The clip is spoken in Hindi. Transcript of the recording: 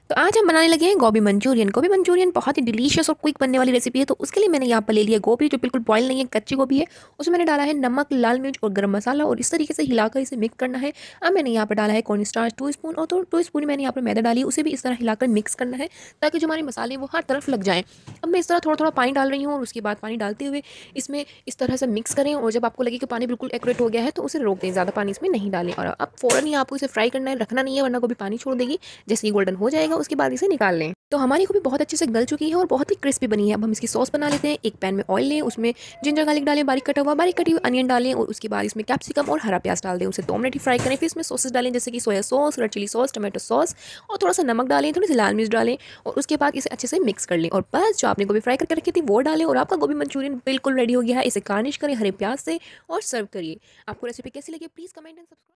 तो आज हम बनाने लगे हैं गोभी मंचूरियन। गोभी मंचूरियन बहुत ही डिलीशियस और क्विक बनने वाली रेसिपी है। तो उसके लिए मैंने यहाँ पर ले लिया गोभी, जो बिल्कुल बॉयल नहीं है, कच्ची गोभी है। उसमें मैंने डाला है नमक, लाल मिर्च और गरम मसाला और इस तरीके से हिलाकर इसे मिक्स करना है। अब मैंने यहाँ पर डाला है कॉर्न स्टार्च 2 स्पून और तो 2 स्पून मैंने यहाँ पर मैदा डाली है, उसे भी इस तरह हिलाकर मिक्स करना है ताकि जो हमारे मसाले हैं वो हर तरफ लग जाएँ। अब मैं इस तरह थोड़ा-थोड़ा पानी डाल रही हूँ और उसके बाद पानी डालते हुए इसमें इस तरह से मिक्स करें और जब आपको लगे कि पानी बिल्कुल एक्यूरेट हो गया है तो उसे रोक दें, ज़्यादा पानी इसमें नहीं डालें। और अब फ़ौरन ही आपको इसे फ्राई करना है, रखना नहीं है वरना गोभी पानी छोड़ देगी। जैसे ये गोल्डन हो जाएगा उसके बाद इसे निकाल लें। तो हमारी गोभी बहुत अच्छे से गल चुकी है और बहुत ही क्रिस्पी बनी है। अब हम इसकी सॉस बना लेते हैं। एक पैन में ऑयल लें, उसमें जिंजर गार्लिक डालें, बारीक कटा हुआ, बारीक कटी हुई अनियन डालें और उसके बाद इसमें कैप्सिकम और हरा प्याज डाल दें। उसे 2 मिनट ही फ्राई करें। फिर इसमें सॉसेस डालें जैसे कि soya sauce, red chilli sauce, tomato sauce और थोड़ा सा नमक डालें, थोड़ी सी लाल मिर्च डालें और उसके बाद इसे अच्छे से मिक्स कर लें। और बस जो आपने गोभी फ्राई करके रखी थी वो डालें और आपका गोभी मंचूरियन बिल्कुल रेडी हो गया है। इसे गार्निश करें हरे प्याज से और सर्व करिए। आपको रेसिपी कैसी लगी प्लीज़ कमेंट एंड सब्सक्राइब।